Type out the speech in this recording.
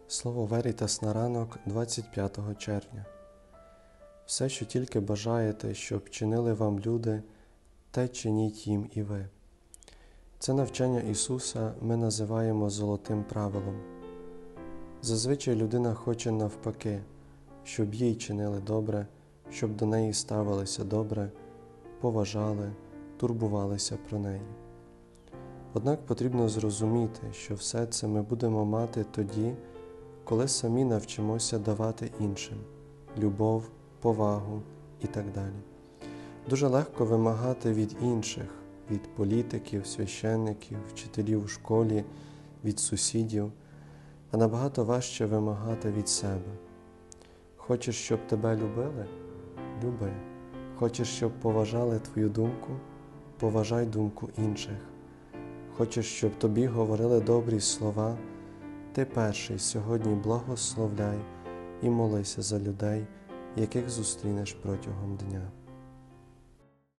Слово Верітас на ранок 25 червня. Все, що тільки бажаєте, щоб чинили вам люди, те чиніть їм і ви. Це навчання Ісуса ми називаємо золотим правилом. Зазвичай людина хоче навпаки, щоб їй чинили добре, щоб до неї ставилися добре, поважали, турбувалися про неї. Однак потрібно зрозуміти, що все це ми будемо мати тоді, коли самі навчимося давати іншим любов, повагу і так далі. Дуже легко вимагати від інших, від політиків, священників, вчителів у школі, від сусідів, а набагато важче вимагати від себе. Хочеш, щоб тебе любили? Люби. Хочеш, щоб поважали твою думку? Поважай думку інших. Хочеш, щоб тобі говорили добрі слова? Ти перший сьогодні благословляй і молися за людей, яких зустрінеш протягом дня.